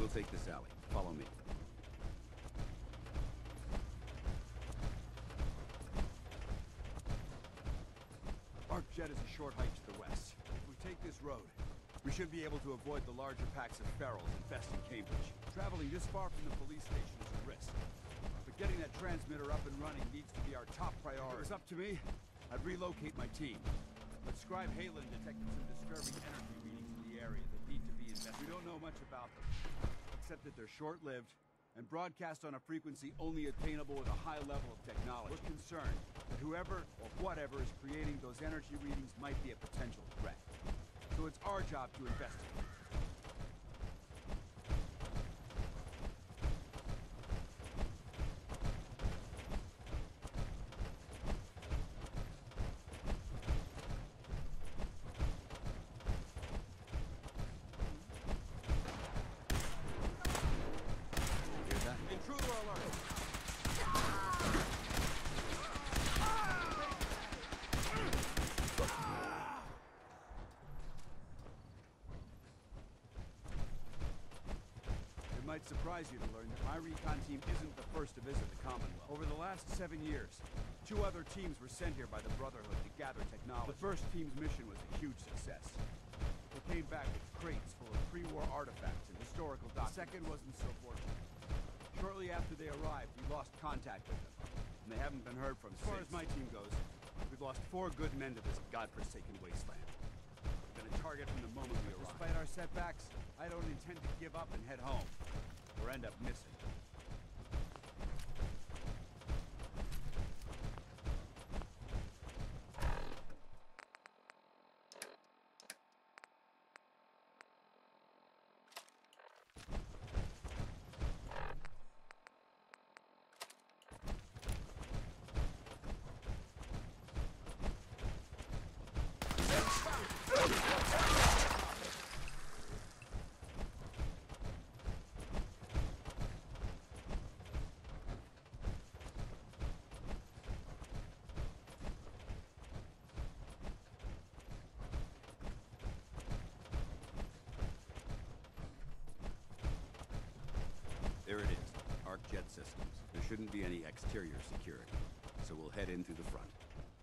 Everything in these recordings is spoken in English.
take this alley. Follow me. ArcJet is a short hike to the west. If we take this road, we should be able to avoid the larger packs of ferals infesting Cambridge. Traveling this far from the police station is a risk. But getting that transmitter up and running needs to be our top priority. If it was up to me, I'd relocate my team. But Scribe Halen detected some disturbing energy readings in the area that need to be investigated. We don't know much about them, except that they're short-lived and broadcast on a frequency only attainable with a high level of technology. We're concerned that whoever or whatever is creating those energy readings might be a potential threat. So it's our job to investigate. It might surprise you to learn that my recon team isn't the first to visit the Commonwealth. Over the last 7 years, 2 other teams were sent here by the Brotherhood to gather technology. The first team's mission was a huge success. They came back with crates full of pre-war artifacts and historical documents. The second wasn't so fortunate. Shortly after they arrived, we lost contact with them, and they haven't been heard from since. As far as my team goes, we've lost 4 good men to this godforsaken wasteland. We've been a target from the moment we arrived. Despite our setbacks, I don't intend to give up and head home, or end up missing. There it is, ArcJet Systems. There shouldn't be any exterior security, so we'll head in through the front.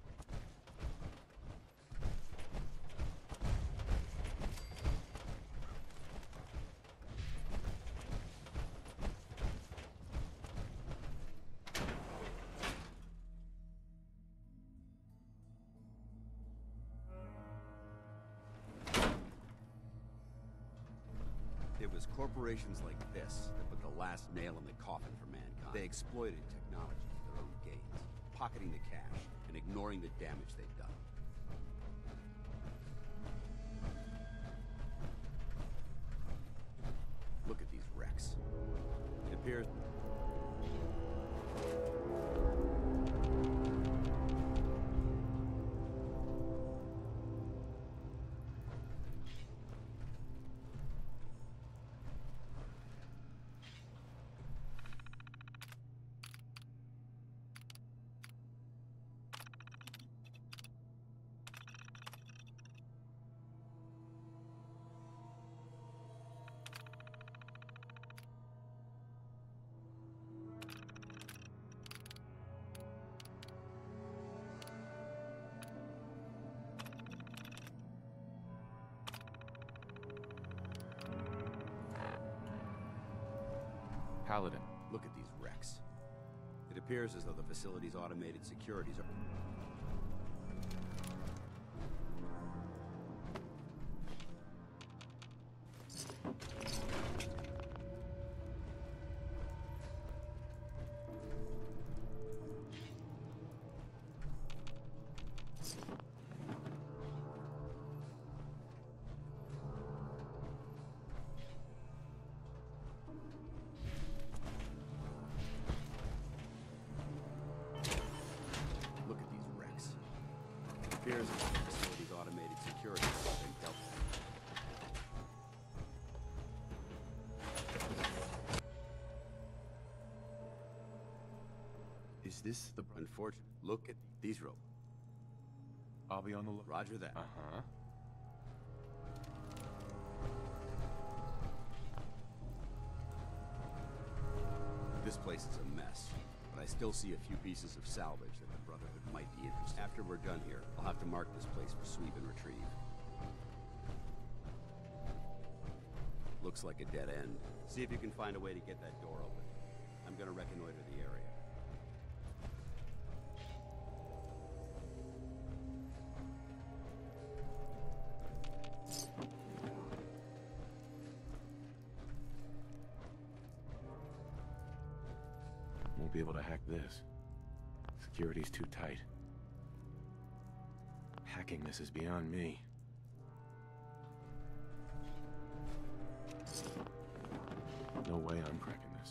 It was corporations like this that put the last nail in the coffin for mankind. They exploited technology for their own gains, pocketing the cash and ignoring the damage they've done. Look at these wrecks. It appears... Paladin. Look at these wrecks. It appears as though the facility's automated securities are... Look at these wrecks. It appears as though the facility's automated security has been dealt with. Is this the... Unfortunate. Look at these rope. I'll be on the look. Roger that. Uh-huh. This place is a mess, but I still see a few pieces of salvage that the Brotherhood might be interested in. After we're done here, I'll have to mark this place for sweep and retrieve. Looks like a dead end. See if you can find a way to get that door open. I'm gonna reconnoiter the area. Won't be able to hack this. Security's too tight. Hacking this is beyond me. No way I'm cracking this.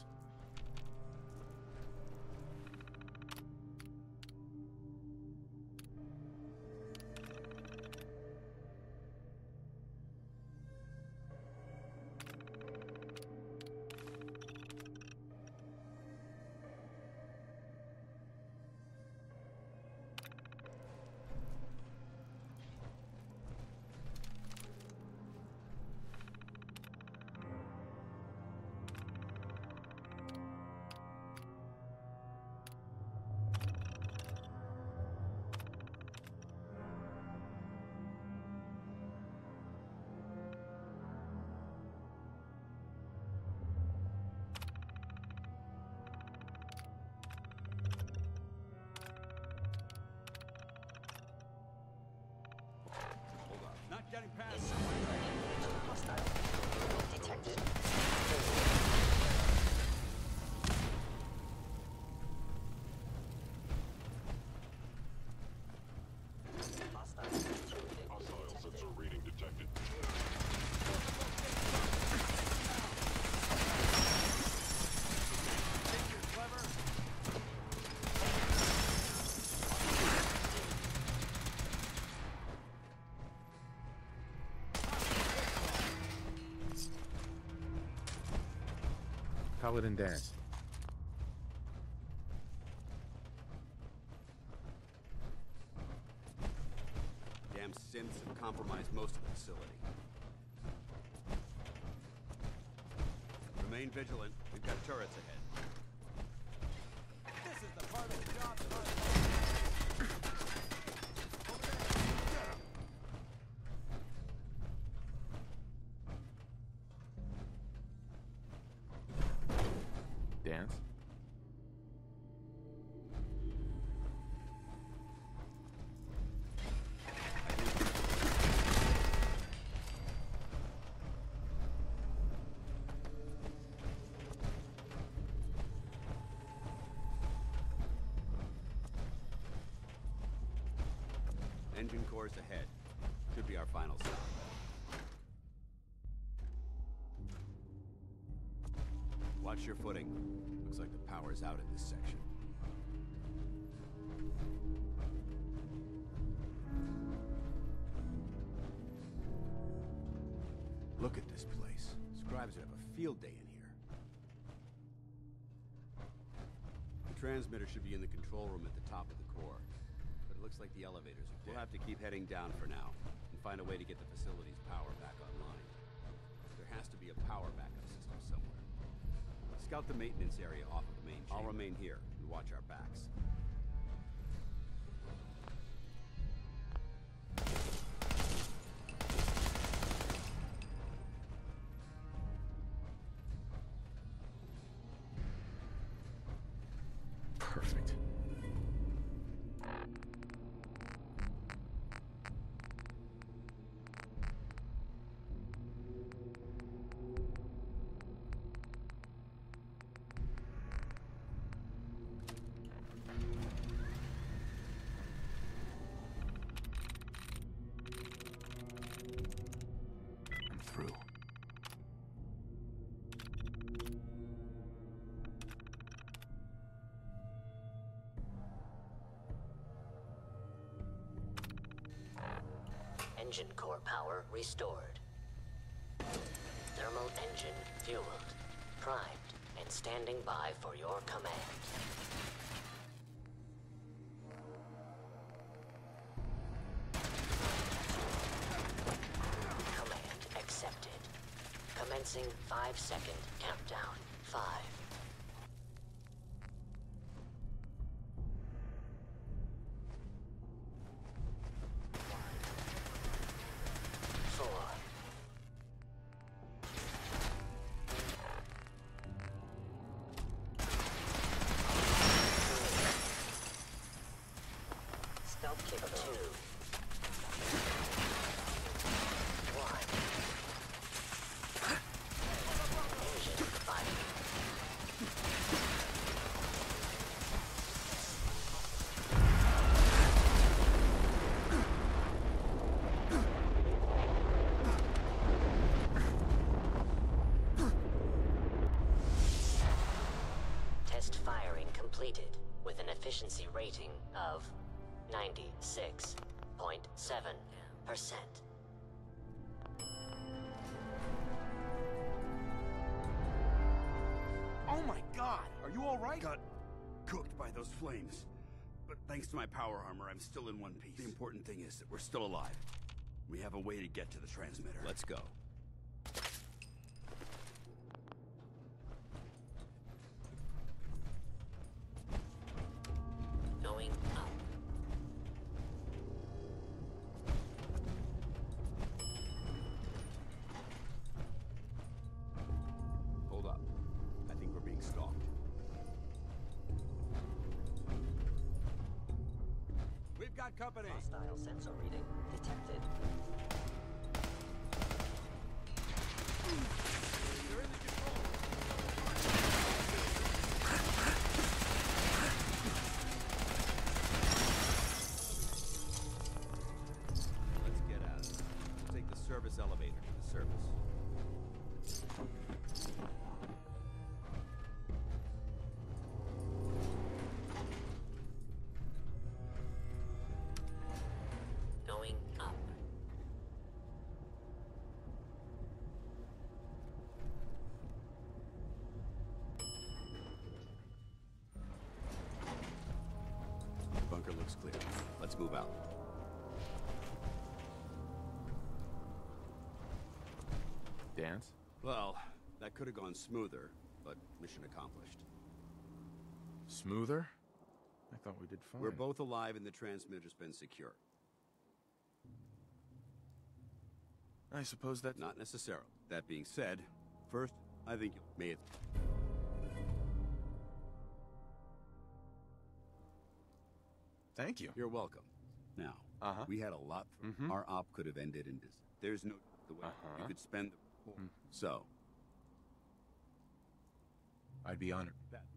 Not getting past. Hostile. Detected. Hostile sensor reading detected. Think you're clever? Paladin dance. Damn synths have compromised most of the facility. Remain vigilant. We've got turrets ahead. This is the part of the job that Dance? Engine cores ahead. Should be our final stop. Watch your footing. Looks like the power's out in this section. Look at this place. Scribes would have a field day in here. The transmitter should be in the control room at the top of the core. But it looks like the elevators are dead. We'll have to keep heading down for now, and find a way to get the facility's power back online. There has to be a power backup system somewhere. Scout the maintenance area off of the main chain. I'll remain here and watch our backs. Perfect. I'm through. Engine core power restored. Thermal engine fueled, primed, and standing by for your command. Command accepted. Commencing 5-second countdown. 5, Dropkick 2. 1. Engine firing. Test firing completed with an efficiency rating of 96.7%. Oh my god! Are you alright? Got cooked by those flames. But thanks to my power armor, I'm still in one piece. The important thing is that we're still alive. We have a way to get to the transmitter. Let's go. Going up. Hold up. I think we're being stalked. We've got company! Hostile sensor reading detected. They're in the control! Let's get at it. We'll take the service elevator to the surface. Going up. Bunker looks clear. Let's move out. Dance? Well, that could have gone smoother, but mission accomplished. Smoother? I thought we did fine. We're both alive and the transmitter's been secure. I suppose that's... Not necessarily. That being said, first, I think you may have... Thank you. You're welcome. Now, we had a lot. Our op could have ended in this. There's no the way you could spend the... So, I'd be honored. that